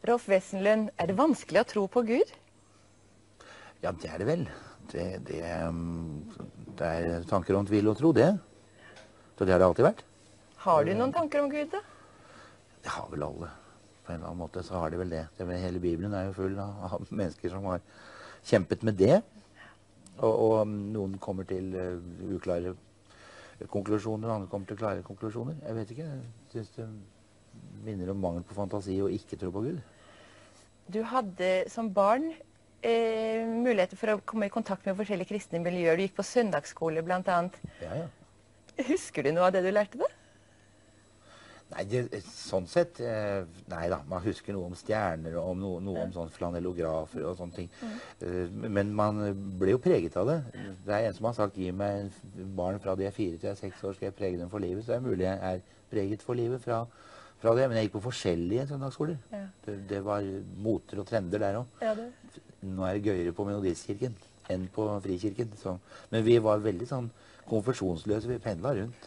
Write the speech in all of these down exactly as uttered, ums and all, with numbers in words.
Rolf Wesenlund, er det vanskelig å tro på Gud? Ja, det er det vel. Det, det, um, det er tanker om tvil og tro, det. Så det har det alltid vært. Har du noen tanker om Gud, da? Det har vel alle. På en eller annen måte så har de vel det. det er, hele Bibelen er jo full av, av mennesker som har kjempet med det. Og, og um, noen kommer til uh, uklare konklusjoner, andre kommer til klare konklusjoner. Jeg vet ikke. Jeg synes det minner om mangel på fantasi og ikke tro på Gud. Du hadde som barn eh, muligheter for å komme i kontakt med forskjellige kristne miljøer. Du gikk på søndagsskole blant annet. Ja, ja. Husker du noe av det du lærte da? Nei, det, sånn sett, eh, nei da, man husker noe om stjerner og om noe, noe om sånn flanellografer og sånne ting. Mm. Uh, men man ble jo preget av det. Det er en som har sagt, gi meg barn fra de er fire til jeg er seks år, skal jeg prege dem for livet. Så det er mulig jeg er preget for livet fra, fra det. Men jeg gikk på forskjellige søndagsskoler. Ja. Det, det var moter og trender der også. Ja, det. Nå er det gøyere på Metodistkirken enn på Frikirken. Så. Men vi var veldig sånn konfesjonsløse, vi pendla rundt.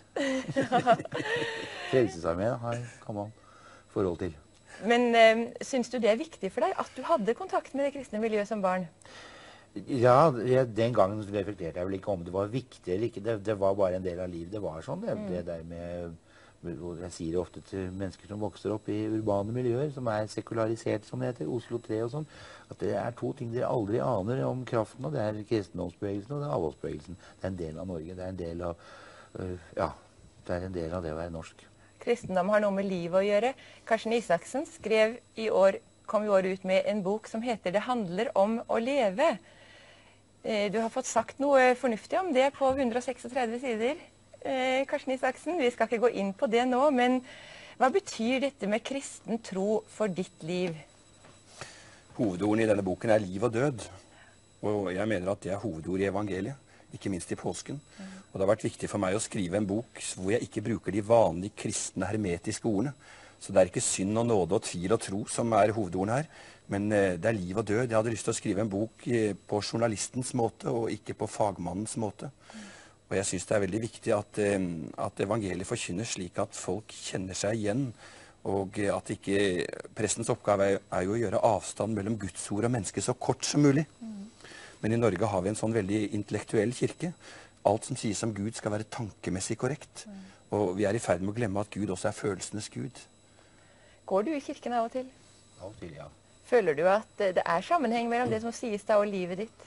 Frelsesarmeen har gammel forhold til. Men øh, syns du det er viktig for deg at du hadde kontakt med det kristne miljøet som barn? Ja, jeg, den gangen reflekterte jeg vel ikke om det var viktig eller ikke. Det, det var bare en del av livet. Det var sånn, det, mm. det der med... Jeg sier det ofte til mennesker som vokser opp i urbane miljøer, som er sekularisert, som det heter, Oslo tre og sånn, at det er to ting dere aldri aner om kraften, og det er kristendomsbevegelsen og det er avholdsbevegelsen. Det er en del av Norge, det er en del av, øh, ja, det er en del av det å være norsk. Kristendom har noe med livet å gjøre. Karsten Isaksen skrev i år, kom i år ut med en bok som heter «Det handler om å leve». Du har fått sagt noe fornuftig om det på hundre og seksogtredve sider. Eh, Karsten Isaksen, vi skal ikke gå inn på det nå, men hva betyr dette med kristen tro for ditt liv? Hovedordene i denne boken er liv og død, og jeg mener at det er hovedord i evangeliet, ikke minst i påsken. Mm. Og det har vært viktig for meg å skrive en bok hvor jeg ikke bruker de vanlige kristne hermetiske ordene. Så det er ikke synd og nåde og tvil og tro som er hovedordene her, men eh, det er liv og død. Jeg hadde lyst til å skrive en bok eh, på journalistens måte og ikke på fagmannens måte. Mm. Og jeg synes det er veldig viktig at, at evangeliet forkynner slik at folk kjenner seg igjen, og at ikke prestens oppgave er, er jo å gjøre avstand mellom Guds ord og mennesket så kort som mulig. Mm. Men i Norge har vi en sånn veldig intellektuell kirke. Alt som sies om Gud skal være tankemessig korrekt. Mm. Og vi er i ferd med å glemme at Gud også er følelsenes Gud. Går du i kirken av og til? Av og til, ja. Føler du at det er sammenheng mellom det som sies da og livet ditt?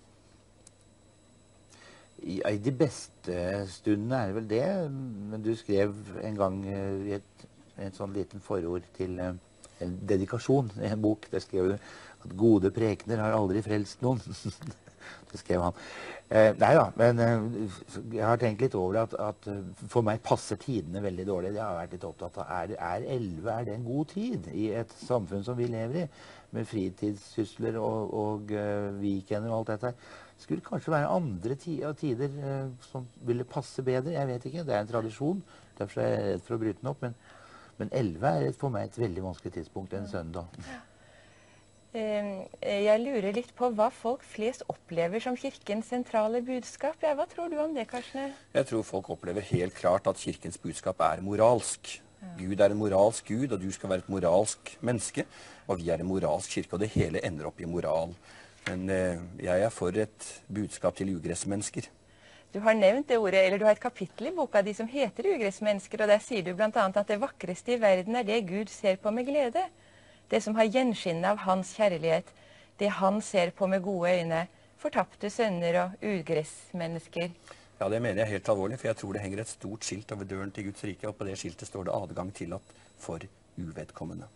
I, I de beste stundene er det vel det, men du skrev en gang uh, i et, en sånn liten forord til uh, en dedikasjon i en bok. Der skrev du at gode prekener har aldri frelst noen. Det skrev han. Uh, nei da, men uh, jeg har tenkt litt over det at, at uh, for meg passer tidene veldig dårlig. Jeg har vært litt opptatt av, er, er elleve, er det en god tid i et samfunn som vi lever i? Med fritidssysler og, og uh, weekender og alt dette her. Skulle kanskje være andre tider eh, som ville passe bedre. Jeg vet ikke, det er en tradisjon. Derfor er jeg redd for å bryte den opp. Men, men elleve er for meg et veldig vanskelig tidspunkt en søndag. Ja. Jeg lurer litt på hva folk flest opplever som kirkens sentrale budskap. Ja, hva tror du om det, Karsten? Jeg tror folk opplever helt klart at kirkens budskap er moralsk. Ja. Gud er en moralsk Gud, og du skal være et moralsk menneske. Og vi er en moralsk kirke, og det hele ender opp i moral. Men eh, jeg er for et budskap til ugressmennesker. Du har nevnt det ordet, eller du har et kapittel i boka di som heter ugressmennesker, og der sier du blant annet at det vakreste i verden er det Gud ser på med glede. Det som har gjenskinnet av hans kjærlighet, det han ser på med gode øyne, fortapte sønner og ugressmennesker. Ja, det mener jeg helt alvorlig, for jeg tror det henger et stort skilt over døren til Guds rike, og på det skiltet står det adgang tillatt for uvedkommende.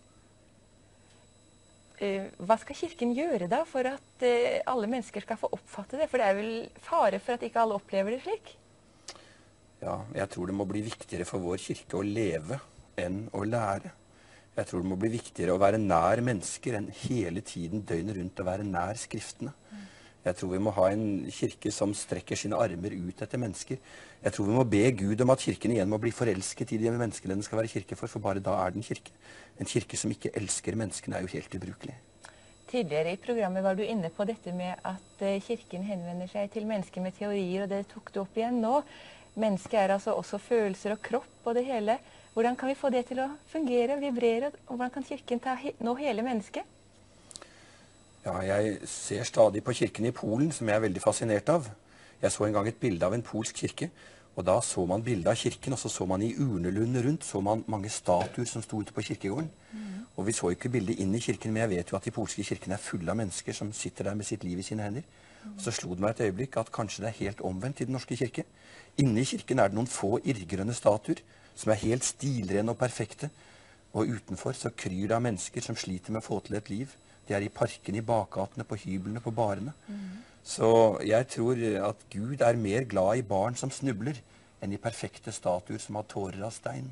Hva skal kirken gjøre da for at uh, alle mennesker skal få oppfatte det? For det er vel fare for at ikke alle opplever det slik? Ja, jeg tror det må bli viktigere for vår kirke å leve enn å lære. Jeg tror det må bli viktigere å være nær mennesker enn hele tiden døgnet rundt å være nær skriftene. Mm. Jeg tror vi må ha en kirke som strekker sine armer ut etter mennesker. Jeg tror vi må be Gud om at kirken igjen må bli forelsket i de menneskene den skal være kirke for, for bare da er den kirke. En kirke som ikke elsker menneskene er jo helt ubrukelig. Tidligere i programmet var du inne på dette med at uh, kirken henvender seg til mennesker med teorier, og det tok du opp igjen nå. Mennesket er altså også følelser og kropp og det hele. Hvordan kan vi få det til å fungere og vibrere, og hvordan kan kirken ta he nå hele mennesket? Ja, jeg ser stadig på kirken i Polen, som jeg er veldig fascinert av. Jeg så en gang et bilde av en polsk kirke, og da så man bildet av kirken, og så så man i urnelundene rundt, så man mange statuer som sto ute på kirkegården. Mm. Og vi så ikke bildet inn i kirken, men jeg vet jo at de polske kirkene er fulle av mennesker som sitter der med sitt liv i sine hender. Mm. Og så slo det meg et øyeblikk at kanskje det er helt omvendt i den norske kirke. Inne i kirken er det noen få irrgrønne statuer, som er helt stilrene og perfekte. Og utenfor så kryr det av mennesker som sliter med å få til et liv. De er i parkene, i bakgatene, på hyblene, på barene. Mm. Så jeg tror at Gud er mer glad i barn som snubler, enn i perfekte statuer som har tårer av stein.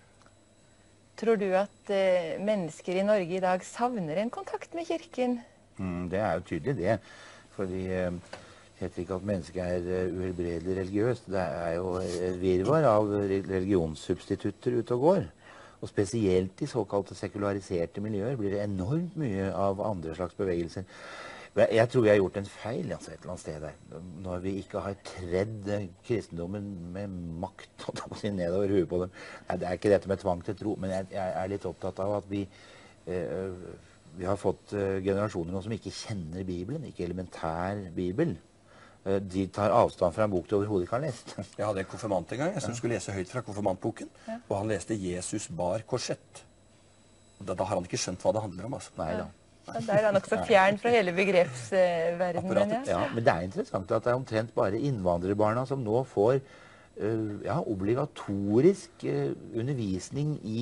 Tror du at eh, mennesker i Norge i dag savner en kontakt med kirken? Mm, det er jo tydelig det. Fordi eh, det heter ikke at mennesket er uh, uhelbredelig religiøst. Det er jo et virvar av religionssubstitutter ute og går. Og spesielt i såkalte sekulariserte miljøer blir det enormt mye av andre slags bevegelser. Jeg tror vi har gjort en feil altså, et eller annet sted der. Når vi ikke har tredd kristendommen med makt nedover huet på dem. Det er ikke dette med tvang til tro, men jeg, jeg er litt opptatt av at vi, eh, vi har fått eh, generasjoner nå som ikke kjenner Bibelen, ikke elementær Bibel. Eh, de tar avstand fra en bok de overhodet ikke har lest. Jeg hadde en konfirmant en gang, jeg som skulle lese høyt fra konfirmantboken, ja. Og han leste Jesus bar korsett. Da, da har han ikke skjønt hva det handler om, altså. Nei da. Ja, der er han også fjern fra hele begrepsverdenen. Ja. Ja, men det er interessant at det er omtrent bare innvandrerbarna som nå får uh, ja, obligatorisk uh, undervisning i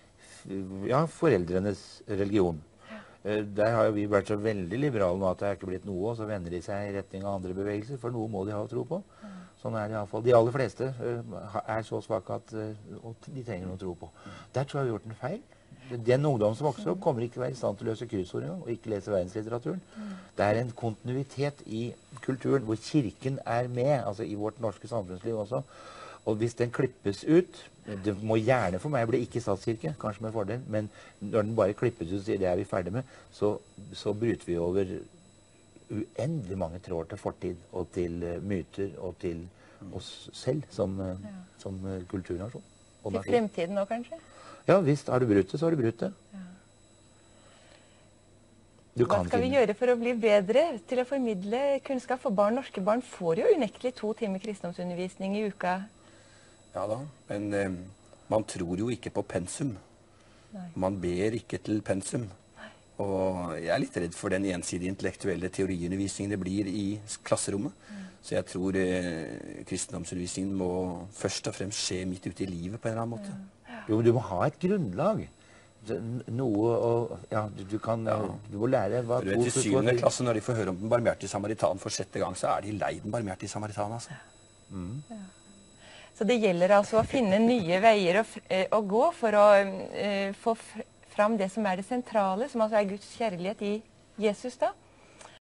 ja, foreldrenes religion. Uh, der har vi vært så veldig liberale nå at det er ikke blitt noe, og så vender de seg i retning av andre bevegelser, for noe må de ha å tro på. Sånn er det i alle fall. De aller fleste uh, er så svake at uh, de trenger noe å tro på. Der tror jeg vi har gjort en feil. Den ungdom som vokser opp, kommer ikke til å være i stand til å løse kryssord engang, og ikke lese verdenslitteraturen. Mm. Det er en kontinuitet i kulturen hvor kirken er med, altså i vårt norske samfunnsliv også. Og hvis den klippes ut, det må gjerne for meg bli ikke statskirke, kanskje med fordel, men når den bare klippes ut og sier det er vi ferdig med, så, så bryter vi over uendelig mange tråder til fortid, og til uh, myter, og til oss selv som, uh, ja. som uh, kulturnasjon. Til fremtiden nå, kanskje? Ja, visst. Har du brutt det, så har du brutt det. Ja. Du Hva skal vi gjøre for å bli bedre til å formidle kunnskap? For barn, norske barn får jo unektelig to timer kristendomsundervisning i uka. Ja da, men eh, man tror jo ikke på pensum. Nei. Man ber ikke til pensum. Nei. Og jeg er litt redd for den ensidige intellektuelle teoriundervisningen det blir i klasserommet. Mm. Så jeg tror eh, kristendomsundervisningen må først og fremst skje midt ute i livet på en eller annen måte. Ja. Jo, men du må ha et grunnlag. Noe å ja, du, du kan ja. Du må lære hva du vet, i syvende klasse, når de får høre om den barmhjertige samaritan for sjette gang, så er de lei den barmhjertige samaritan, altså. Mm. Ja. Så det gjelder altså å finne nye veier å, å gå for å uh, få fram det som er det sentrale, som altså er Guds kjærlighet i Jesus, da.